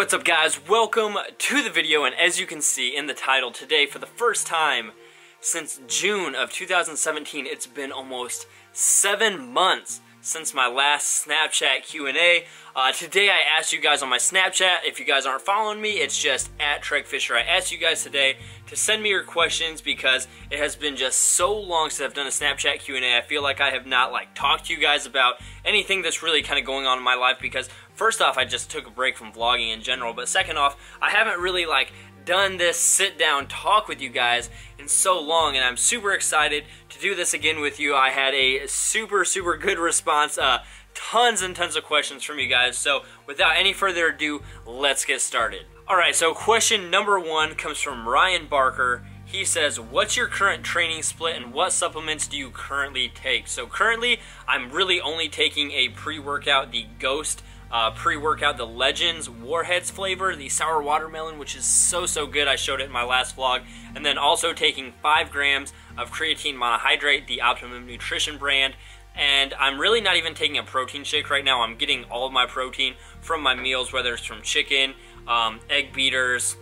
what's up guys? Welcome to the video, and as you can see in the title today, for the first time since June of 2017, it's been almost 7 months since my last Snapchat Q&A. Today I asked you guys on my Snapchat, if you guys aren't following me, it's just at TregFisher. I asked you guys today to send me your questions because it has been just so long since I've done a Snapchat Q&A. I feel like I have not talked to you guys about anything that's really kind of going on in my life because first off, I just took a break from vlogging in general, but second off, I haven't really done this sit-down talk with you guys in so long, and I'm super excited to do this again with you. I had a super good response, tons and tons of questions from you guys, so without any further ado, let's get started. Alright, so question number 1 comes from Ryan Barker. He says, what's your current training split and what supplements do you currently take? So currently, I'm really only taking a pre-workout, the Ghost pre-workout, the Legends Warheads flavor, the sour watermelon, which is so good. I showed it in my last vlog. And then also taking 5 grams of creatine monohydrate, the Optimum Nutrition brand. And I'm really not even taking a protein shake right now. I'm getting all of my protein from my meals, whether it's from chicken, egg beaters,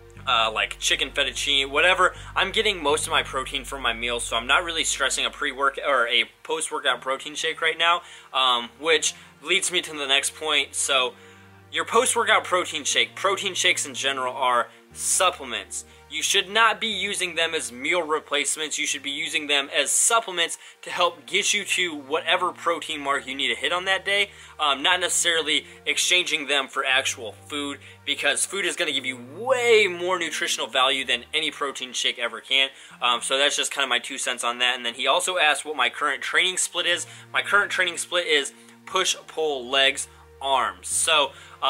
like chicken fettuccine, whatever. I'm getting most of my protein from my meals, so I'm not really stressing a pre-workout or a post-workout protein shake right now, which leads me to the next point. So your post-workout protein shakes in general are supplements. You should not be using them as meal replacements. You should be using them as supplements to help get you to whatever protein mark you need to hit on that day, not necessarily exchanging them for actual food, because food is going to give you way more nutritional value than any protein shake ever can. So that's just kind of my 2 cents on that. And then he also asked what my current training split is. My current training split is push, pull, legs, arms. So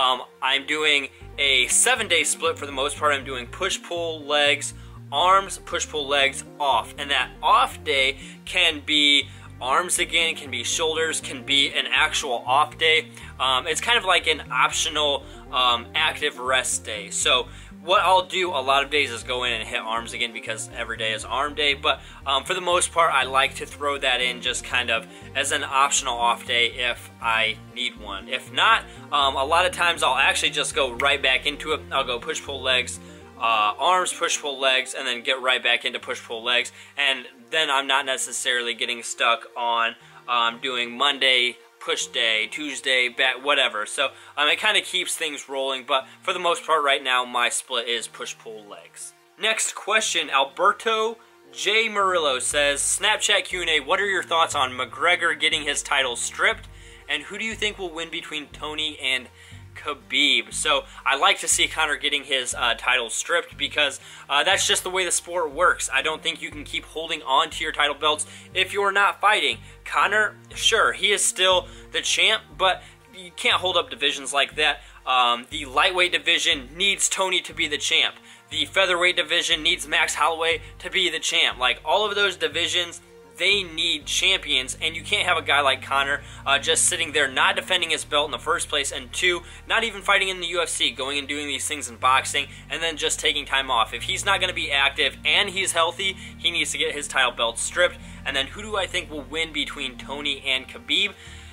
I'm doing a 7-day split for the most part. I'm doing push, pull, legs, arms, push, pull, legs, off. And that off day can be arms again, can be shoulders, can be an actual off day. It's kind of like an optional active rest day. So what I'll do a lot of days is go in and hit arms again because every day is arm day, but for the most part I like to throw that in just kind of as an optional off day if I need one. If not, a lot of times I'll actually just go right back into it. I'll go push pull legs, arms, push pull legs, and then get right back into push pull legs, and then I'm not necessarily getting stuck on doing Monday push day, Tuesday, back, whatever. So it kind of keeps things rolling, but for the most part right now, my split is push-pull legs. Next question, Alberto J. Murillo says, Snapchat Q&A, what are your thoughts on McGregor getting his title stripped, and who do you think will win between Tony and Khabib? So I like to see Conor getting his title stripped because that's just the way the sport works. I don't think you can keep holding on to your title belts if you're not fighting. Conor, sure, he is still the champ, but you can't hold up divisions like that. The lightweight division needs Tony to be the champ. The featherweight division needs Max Holloway to be the champ. All of those divisions, they need champions, and you can't have a guy like Conor just sitting there not defending his belt in the first place, and 2, not even fighting in the UFC, going and doing these things in boxing, and then just taking time off. If he's not going to be active and he's healthy, he needs to get his title belt stripped. And then who do I think will win between Tony and Khabib?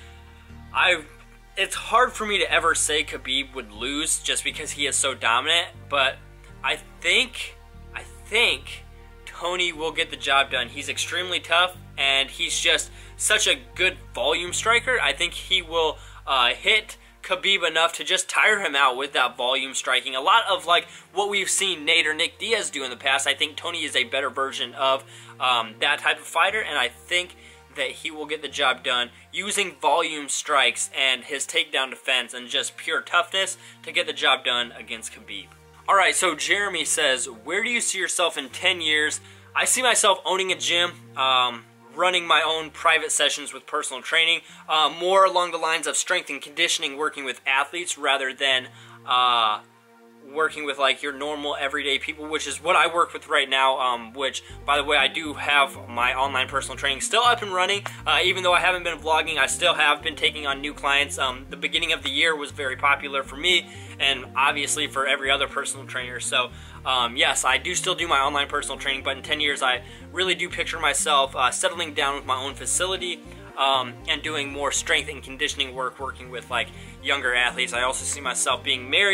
It's hard for me to ever say Khabib would lose just because he is so dominant, but I think Tony will get the job done. He's extremely tough, and he's just such a good volume striker. I think he will hit Khabib enough to just tire him out with that volume striking. A lot of what we've seen Nate or Nick Diaz do in the past. I think Tony is a better version of that type of fighter, and I think that he will get the job done using volume strikes and his takedown defense and just pure toughness to get the job done against Khabib. Alright, so Jeremy says, where do you see yourself in 10 years? I see myself owning a gym, running my own private sessions with personal training, more along the lines of strength and conditioning, working with athletes rather than working with your normal everyday people, which is what I work with right now, which, by the way, I do have my online personal training still up and running. Even though I haven't been vlogging, I still have been taking on new clients. The beginning of the year was very popular for me, and obviously for every other personal trainer. So yes, I do still do my online personal training, but in 10 years I really do picture myself settling down with my own facility, and doing more strength and conditioning work, working with younger athletes. I also see myself being married,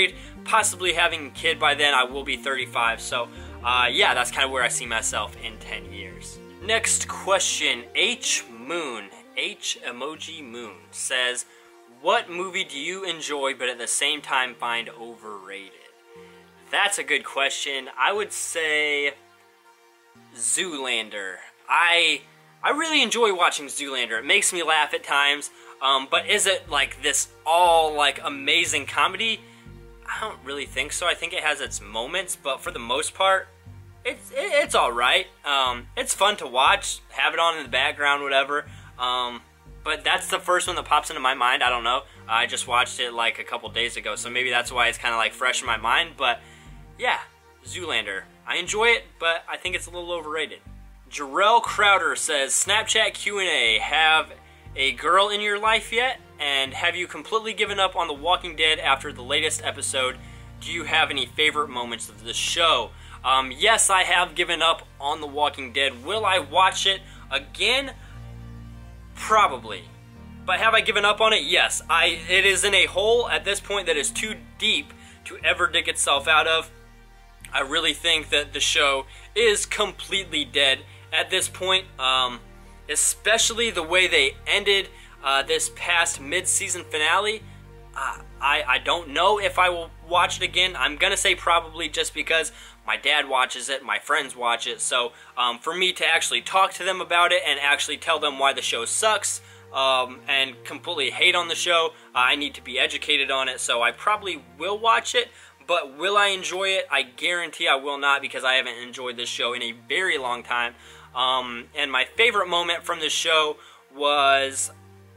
possibly having a kid by then. I will be 35, so yeah, that's kind of where I see myself in 10 years. Next question, H Moon, H emoji Moon, says, what movie do you enjoy but at the same time find overrated? That's a good question. I would say Zoolander. I really enjoy watching Zoolander. It makes me laugh at times, but is it like this all like amazing comedy? I don't really think so. I think it has its moments, but for the most part, it's all right. It's fun to watch, have it on in the background, whatever. But that's the first one that pops into my mind. I don't know. I just watched it like a couple days ago, so maybe that's why it's kind of like fresh in my mind. But yeah, Zoolander. I enjoy it, but I think it's a little overrated. Jarrell Crowder says, Snapchat Q&A, have a girl in your life yet? And have you completely given up on The Walking Dead after the latest episode? Do you have any favorite moments of the show? Yes, I have given up on The Walking Dead. Will I watch it again? Probably. But have I given up on it? Yes. It is in a hole at this point that is too deep to ever dig itself out of. I really think that the show is completely dead at this point, especially the way they ended this past mid-season finale. I don't know if I will watch it again. I'm gonna say probably, just because my dad watches it, my friends watch it, so for me to actually talk to them about it and actually tell them why the show sucks and completely hate on the show, I need to be educated on it, so I probably will watch it. But will I enjoy it? I guarantee I will not, because I haven't enjoyed this show in a very long time. And my favorite moment from the show was...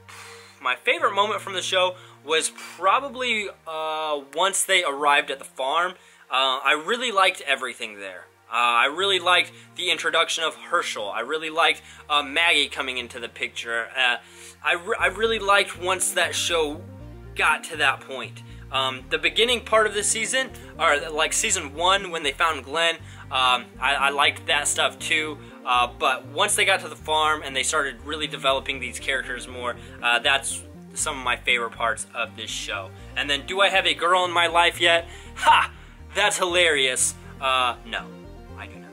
probably once they arrived at the farm. I really liked everything there. I really liked the introduction of Herschel. I really liked Maggie coming into the picture. I really liked once that show got to that point. The beginning part of the season, or like season 1 when they found Glenn, I liked that stuff too. But once they got to the farm and they started really developing these characters more, that's some of my favorite parts of this show. And then, do I have a girl in my life yet? Ha! That's hilarious. No, I do not.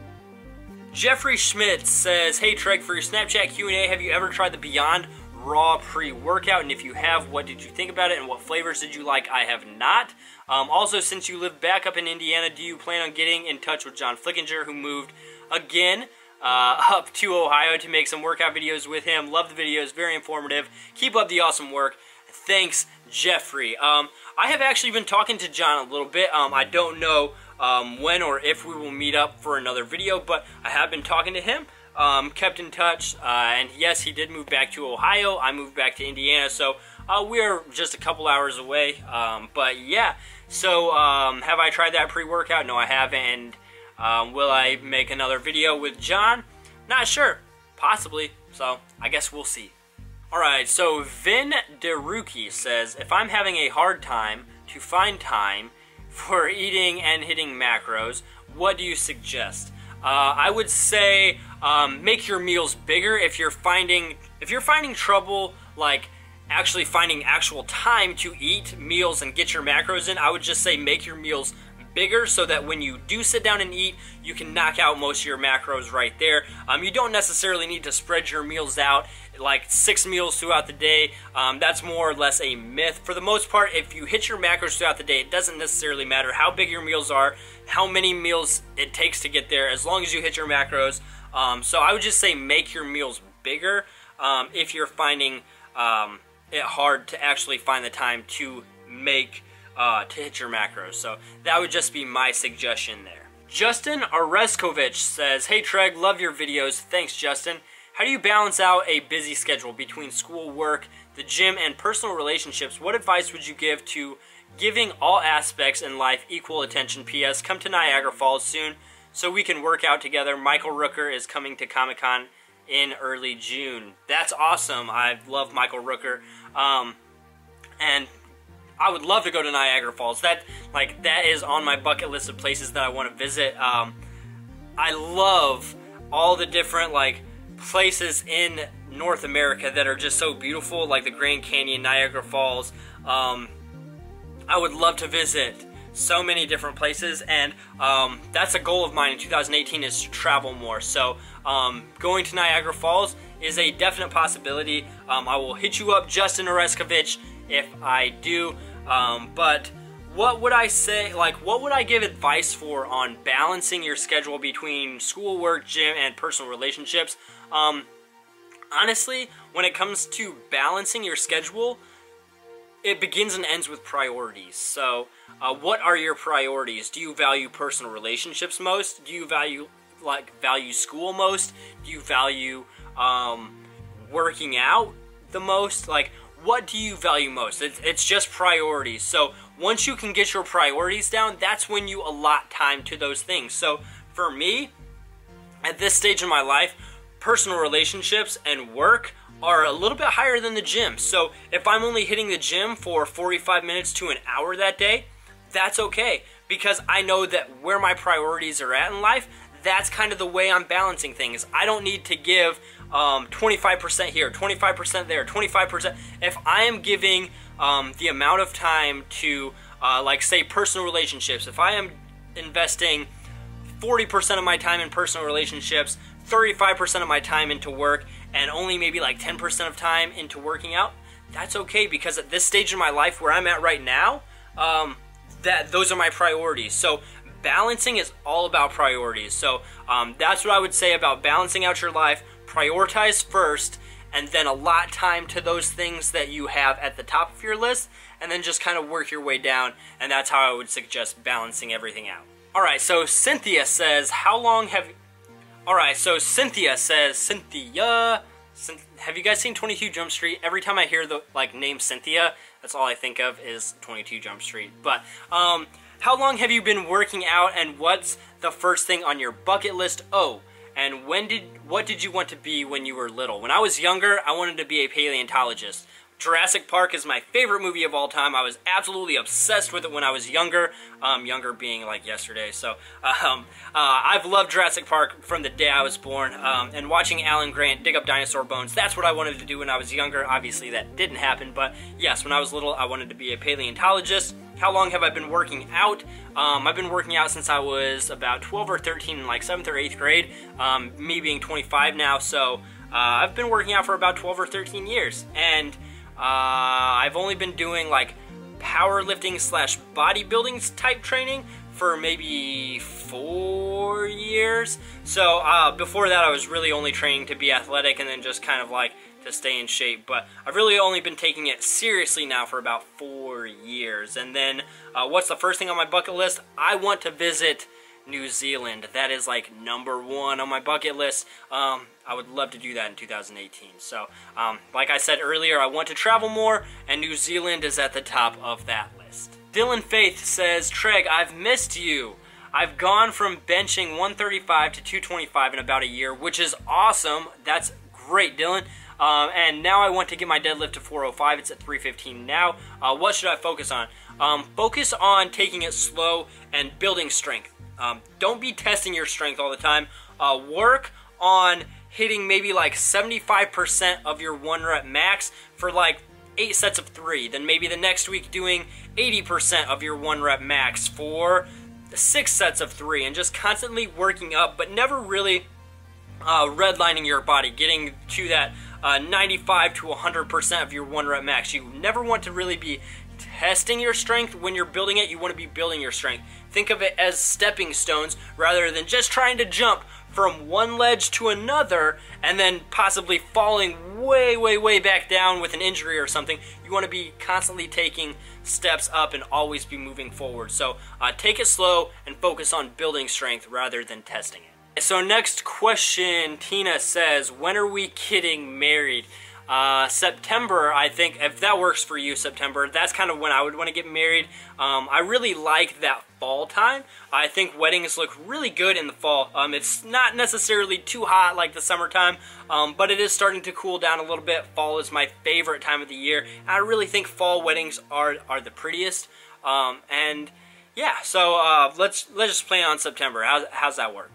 Jeffrey Schmidt says, hey Treg, for your Snapchat Q&A, have you ever tried the Beyond Raw pre-workout? And if you have, what did you think about it and what flavors did you like? I have not. Also, since you live back up in Indiana, do you plan on getting in touch with John Flickinger, who moved again up to Ohio to make some workout videos with him? Love the videos, very informative. Keep up the awesome work. Thanks, Jeffrey. I have actually been talking to John a little bit. I don't know when or if we will meet up for another video, but I have been talking to him, kept in touch, and yes, he did move back to Ohio. I moved back to Indiana, so we're just a couple hours away. But yeah, so have I tried that pre-workout? No, I haven't. And will I make another video with John? Not sure. Possibly. So I guess we'll see. Alright, so Vin Deruki says, if I'm having a hard time to find time for eating and hitting macros, what do you suggest? I would say make your meals bigger. If you're finding trouble like actually finding actual time to eat meals and get your macros in, I would just say make your meals bigger so that when you do sit down and eat, you can knock out most of your macros right there. You don't necessarily need to spread your meals out like 6 meals throughout the day. That's more or less a myth. For the most part, if you hit your macros throughout the day, it doesn't necessarily matter how big your meals are, how many meals it takes to get there, as long as you hit your macros. So I would just say make your meals bigger if you're finding it hard to actually find the time to hit your macros. So that would just be my suggestion there. Justin Oreskovich says, hey Treg, love your videos. Thanks, Justin. How do you balance out a busy schedule between school, work, the gym, and personal relationships? What advice would you give to giving all aspects in life equal attention? P.S. Come to Niagara Falls soon so we can work out together. Michael Rooker is coming to Comic-Con in early June. That's awesome. I love Michael Rooker. And I would love to go to Niagara Falls. That is on my bucket list of places that I want to visit. I love all the different places in North America that are just so beautiful, like the Grand Canyon, Niagara Falls. I would love to visit so many different places, and that's a goal of mine in 2018, is to travel more. So going to Niagara Falls is a definite possibility. I will hit you up, Justin Oreskovich, if I do. But what would I say, like, what would I give advice for on balancing your schedule between schoolwork, gym, and personal relationships? Honestly, when it comes to balancing your schedule, it begins and ends with priorities. So, what are your priorities? Do you value personal relationships most? Do you value school most? Do you value working out the most? Like, what do you value most? It's just priorities. So once you can get your priorities down, that's when you allot time to those things. So for me, at this stage in my life, personal relationships and work are a little bit higher than the gym. So if I'm only hitting the gym for 45 minutes to an hour that day, that's okay, because I know that where my priorities are at in life, that's kind of the way I'm balancing things. I don't need to give 25% here, 25% there, 25%. If I am giving the amount of time to, like, say, personal relationships, if I am investing 40% of my time in personal relationships, 35% of my time into work, and only maybe like 10% of time into working out, that's okay, because at this stage in my life where I'm at right now, those are my priorities. So balancing is all about priorities. So that's what I would say about balancing out your life. Prioritize first, and then allot time to those things that you have at the top of your list, and then just kind of work your way down, and that's how I would suggest balancing everything out. Alright, so Cynthia says, have you guys seen 22 Jump Street? Every time I hear the name Cynthia, that's all I think of is 22 Jump Street. But how long have you been working out, and what's the first thing on your bucket list? Oh, and what did you want to be when you were little? When I was younger, I wanted to be a paleontologist. Jurassic Park is my favorite movie of all time. I was absolutely obsessed with it when I was younger, younger being like yesterday. So I've loved Jurassic Park from the day I was born, and watching Alan Grant dig up dinosaur bones, that's what I wanted to do when I was younger. Obviously that didn't happen, but yes, when I was little, I wanted to be a paleontologist. How long have I been working out? I've been working out since I was about 12 or 13 in like 7th or 8th grade, me being 25 now, so I've been working out for about 12 or 13 years, and I've only been doing like powerlifting / bodybuilding type training for maybe 4 years. So before that I was really only training to be athletic and then just kind of like to stay in shape, but I've really only been taking it seriously now for about 4 years. And then what's the first thing on my bucket list? I want to visit New Zealand. That is like #1 on my bucket list. I would love to do that in 2018. So like I said earlier, I want to travel more, and New Zealand is at the top of that list. Dylan Faith says, Treg, I've missed you. I've gone from benching 135 to 225 in about a year, which is awesome. That's great, Dylan. And now I want to get my deadlift to 405. It's at 315 now. What should I focus on? Focus on taking it slow and building strength. Don't be testing your strength all the time. Work on hitting maybe like 75% of your 1 rep max for like 8 sets of 3. Then maybe the next week doing 80% of your 1 rep max for 6 sets of 3, and just constantly working up, but never really redlining your body, getting to that 95 to 100% of your 1 rep max. You never want to really be testing your strength when you're building it. You want to be building your strength. Think of it as stepping stones rather than just trying to jump from one ledge to another and then possibly falling way, way, way back down with an injury or something. You want to be constantly taking steps up and always be moving forward. So take it slow and focus on building strength rather than testing it. So next question, Tina says, when are we getting married? September, I think, if that works for you, September, that's kind of when I would want to get married. I really like that fall time. I think weddings look really good in the fall. It's not necessarily too hot like the summertime, but it is starting to cool down a little bit. Fall is my favorite time of the year. I really think fall weddings are the prettiest. And yeah, so let's just plan on September. How's that work?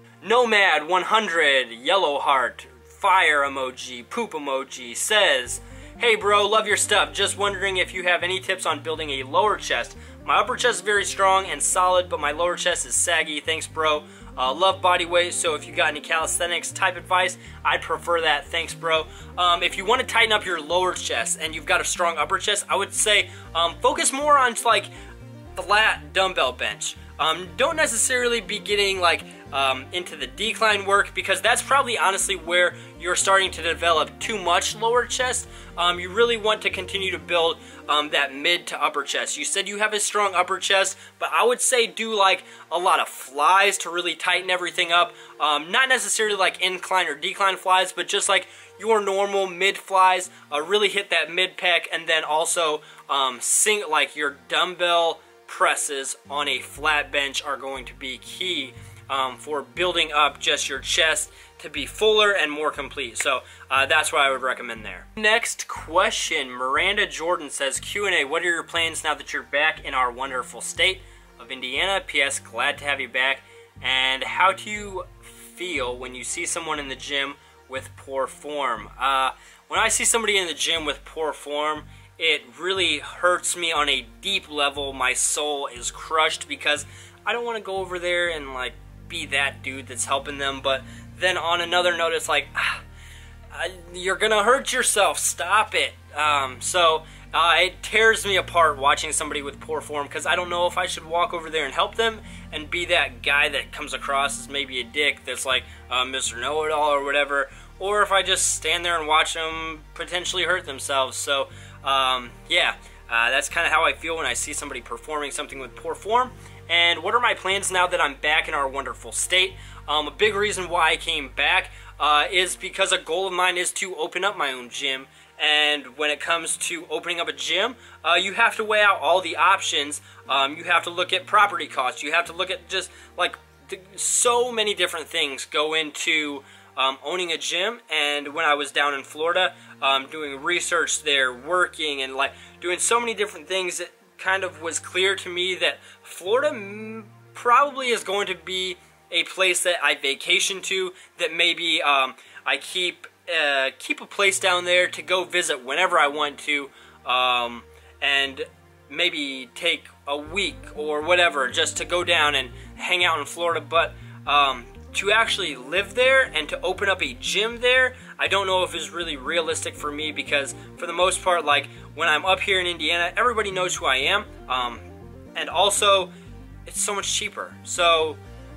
Nomad 100 yellow heart fire emoji poop emoji says, hey bro, love your stuff, just wondering if you have any tips on building a lower chest. My upper chest is very strong and solid, but my lower chest is saggy. Thanks, bro. Love body weight, so if you got any calisthenics type advice, I'd prefer that. Thanks, bro. If you want to tighten up your lower chest and you've got a strong upper chest, I would say focus more on like flat dumbbell bench. Don't necessarily be getting like into the decline work, because that's probably honestly where you're starting to develop too much lower chest. You really want to continue to build that mid to upper chest. You said you have a strong upper chest, but I would say do like a lot of flies to really tighten everything up. Not necessarily like incline or decline flies, but just like your normal mid flies. Really hit that mid pec, and then also like your dumbbell presses on a flat bench are going to be key for building up just your chest to be fuller and more complete. So that's what I would recommend there. Next question, Miranda Jordan says, Q&A, what are your plans now that you're back in our wonderful state of Indiana? P.S. Glad to have you back. And how do you feel when you see someone in the gym with poor form? When I see somebody in the gym with poor form, it really hurts me on a deep level. My soul is crushed because I don't want to go over there and like be that dude that's helping them. But then on another note, it's like, you're gonna hurt yourself. Stop it. It tears me apart watching somebody with poor form, because I don't know if I should walk over there and help them and be that guy that comes across as maybe a dick that's like Mr. Know-It-All or whatever, or if I just stand there and watch them potentially hurt themselves. So that's kind of how I feel when I see somebody performing something with poor form. And what are my plans now that I'm back in our wonderful state? A big reason why I came back is because a goal of mine is to open up my own gym. And when it comes to opening up a gym, you have to weigh out all the options. You have to look at property costs. You have to look at just like so many different things go into owning a gym. And when I was down in Florida, doing research there, working, and like doing so many different things, it kind of was clear to me that Florida probably is going to be a place that I vacation to, that maybe I keep a place down there to go visit whenever I want to, and maybe take a week or whatever just to go down and hang out in Florida. But to actually live there and to open up a gym there, I don't know if it's really realistic for me, because for the most part, like when I'm up here in Indiana, everybody knows who I am, and also it's so much cheaper. So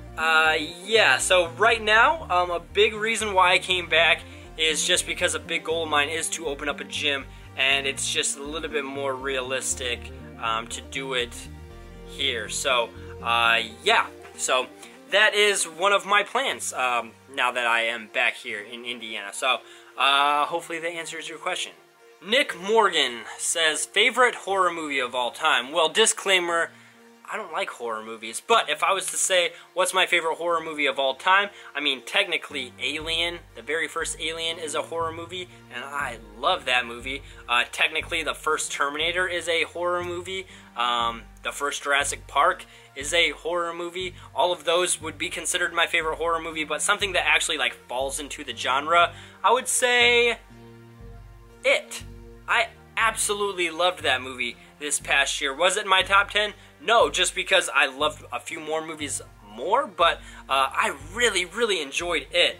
so right now, a big reason why I came back is just because a big goal of mine is to open up a gym, and it's just a little bit more realistic to do it here. So so that is one of my plans now that I am back here in Indiana. So hopefully that answers your question. Nick Morgan says, favorite horror movie of all time? Well, disclaimer, I don't like horror movies, but if I was to say what's my favorite horror movie of all time, I mean, technically Alien, the very first Alien, is a horror movie, and I love that movie. Technically the first Terminator is a horror movie. The first Jurassic Park is a horror movie. All of those would be considered my favorite horror movie, but something that actually like falls into the genre, I would say It. I absolutely loved that movie this past year. Was it in my top 10? No, just because I loved a few more movies more, but I really, really enjoyed It.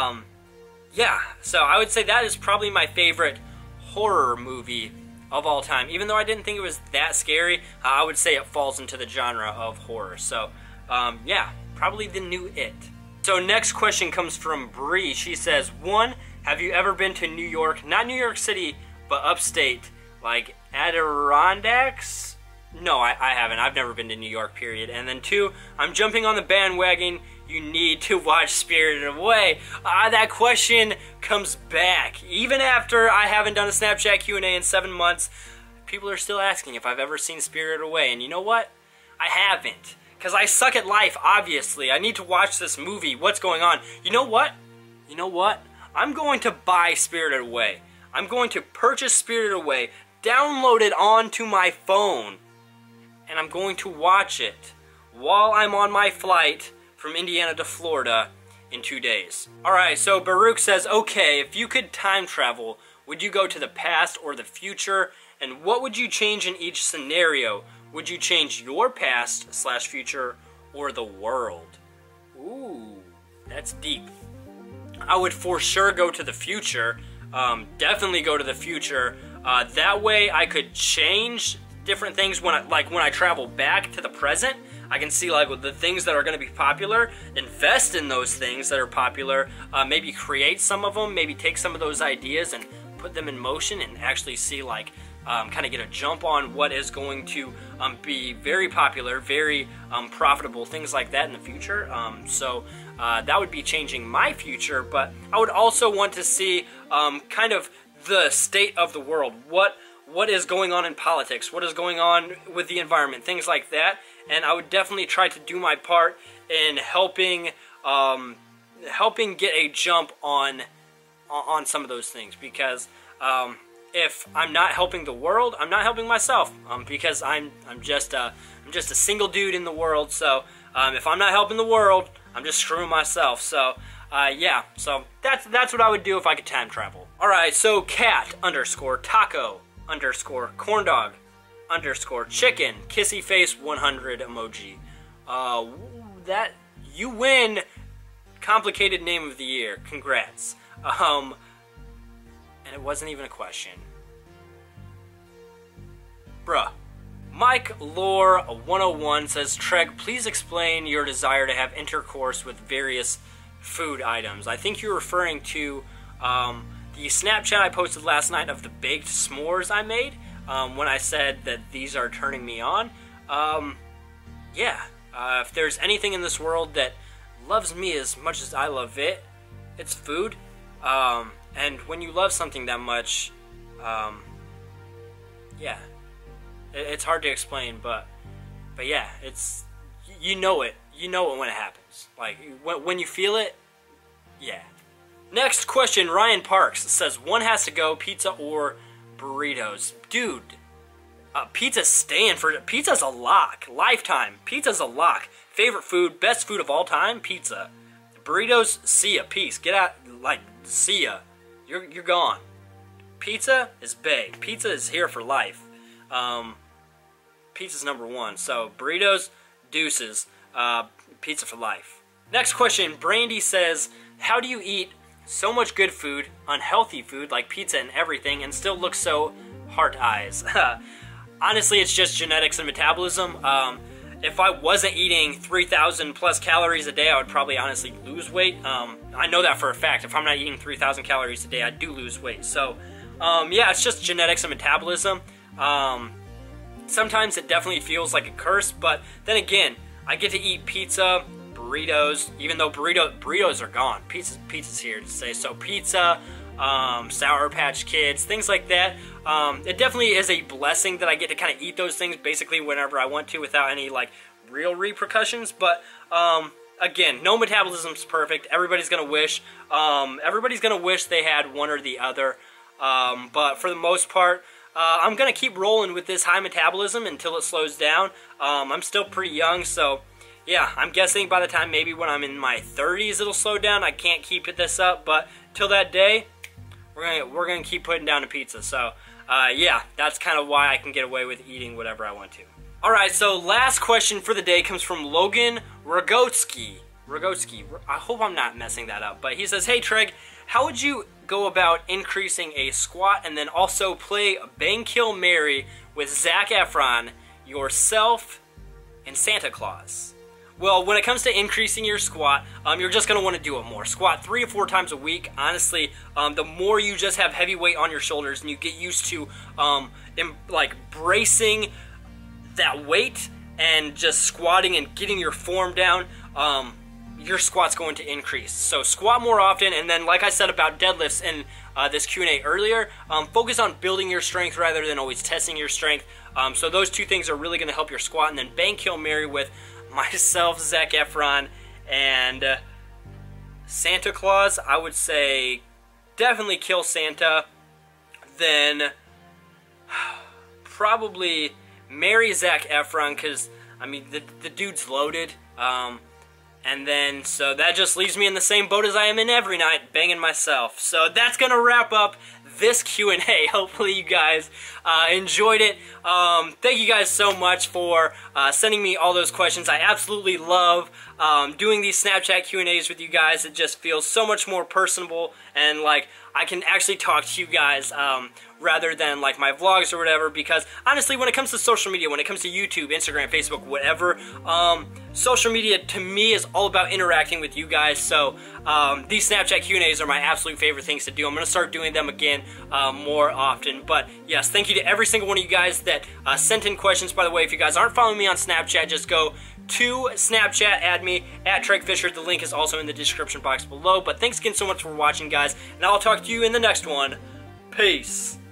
So I would say that is probably my favorite horror movie of all time. Even though I didn't think it was that scary, I would say it falls into the genre of horror. So, probably the new It. So next question comes from Bree. She says, 1, have you ever been to New York? Not New York City, but upstate, like Adirondacks? No, I haven't. I've never been to New York, period. And then 2, I'm jumping on the bandwagon. You need to watch Spirited Away. That question comes back. Even after I haven't done a Snapchat Q&A in 7 months, people are still asking if I've ever seen Spirited Away. And you know what? I haven't. Because I suck at life, obviously. I need to watch this movie. What's going on? You know what? I'm going to buy Spirited Away. I'm going to purchase Spirited Away, download it onto my phone, and I'm going to watch it while I'm on my flight from Indiana to Florida in 2 days. Alright, so Baruch says, okay, if you could time travel, would you go to the past or the future? And what would you change in each scenario? Would you change your past / future or the world? Ooh, that's deep. I would for sure go to the future. Definitely go to the future. That way I could change different things when I travel back to the present. I can see like the things that are going to be popular, invest in those things that are popular, maybe create some of them, maybe take some of those ideas and put them in motion and actually see like kind of get a jump on what is going to be very popular, very profitable, things like that in the future. So that would be changing my future, but I would also want to see kind of the state of the world. What is going on in politics? What is going on with the environment? Things like that. And I would definitely try to do my part in helping get a jump on some of those things, because if I'm not helping the world, I'm not helping myself, because I'm just a single dude in the world. So if I'm not helping the world, I'm just screwing myself. So yeah, so that's what I would do if I could time travel. All right, so cat _ taco _ corndog _ chicken kissy face 100 emoji. That you win complicated name of the year. Congrats. And it wasn't even a question. Bruh. Mike Lore 101 says, Treg, please explain your desire to have intercourse with various food items. I think you're referring to the Snapchat I posted last night of the baked s'mores I made, when I said that these are turning me on. Yeah, if there's anything in this world that loves me as much as I love it, it's food. And when you love something that much, yeah, it's hard to explain, but yeah, it's, you know it when it happens. Like, when you feel it, yeah. Next question, Ryan Parks says, one has to go, pizza or burritos. Dude, pizza's a lock. Lifetime, pizza's a lock. Favorite food, best food of all time, pizza. Burritos, see ya, peace. Get out, like, see ya. You're gone. Pizza is bae. Pizza is here for life. Pizza's #1. So burritos, deuces. Pizza for life. Next question, Brandy says, how do you eat so much good food, unhealthy food like pizza and everything, and still look so heart eyes? Honestly, it's just genetics and metabolism. If I wasn't eating 3,000 plus calories a day, I would probably honestly lose weight. I know that for a fact. If I'm not eating 3,000 calories a day, I do lose weight. So, yeah, it's just genetics and metabolism. Sometimes it definitely feels like a curse, but then again, I get to eat pizza, burritos, even though burritos are gone. Pizza's here to stay. So pizza, Sour Patch Kids, things like that. It definitely is a blessing that I get to kind of eat those things basically whenever I want to without any like real repercussions. But again, no metabolism's perfect. Everybody's gonna wish they had one or the other. But for the most part, I'm gonna keep rolling with this high metabolism until it slows down. I'm still pretty young, so yeah, I'm guessing by the time maybe when I'm in my 30s it'll slow down. I can't keep this up, but till that day, we're gonna keep putting down a pizza. So yeah, that's kind of why I can get away with eating whatever I want to. All right, so last question for the day comes from Logan Rogotsky. I hope I'm not messing that up, but he says, hey Treg, how would you go about increasing a squat and then also play Bang Kill Mary with Zac Efron, yourself, and Santa Claus? Well, when it comes to increasing your squat, you're just going to want to do it more. Squat 3 or 4 times a week. Honestly, the more you just have heavy weight on your shoulders and you get used to like bracing that weight and just squatting and getting your form down, your squat's going to increase. So squat more often, and then like I said about deadlifts in this Q&A earlier, focus on building your strength rather than always testing your strength. So those two things are really going to help your squat. And then Bang Kill Mary with myself, Zac Efron, and Santa Claus. I would say definitely kill Santa, then probably marry Zac Efron, because I mean the dude's loaded. And then, so that just leaves me in the same boat as I am in every night, banging myself. So that's going to wrap up this Q&A. Hopefully you guys enjoyed it. Thank you guys so much for sending me all those questions. I absolutely love doing these Snapchat Q&As with you guys. It just feels so much more personable, and like I can actually talk to you guys rather than like my vlogs or whatever, because honestly, when it comes to social media, when it comes to YouTube, Instagram, Facebook, whatever, social media to me is all about interacting with you guys. So these Snapchat Q&As are my absolute favorite things to do. I'm going to start doing them again more often. But yes, thank you to every single one of you guys that sent in questions. By the way, if you guys aren't following me on Snapchat, just go to Snapchat, add me at Treg Fisher. The link is also in the description box below. But thanks again so much for watching, guys, and I'll talk to you in the next one. Peace.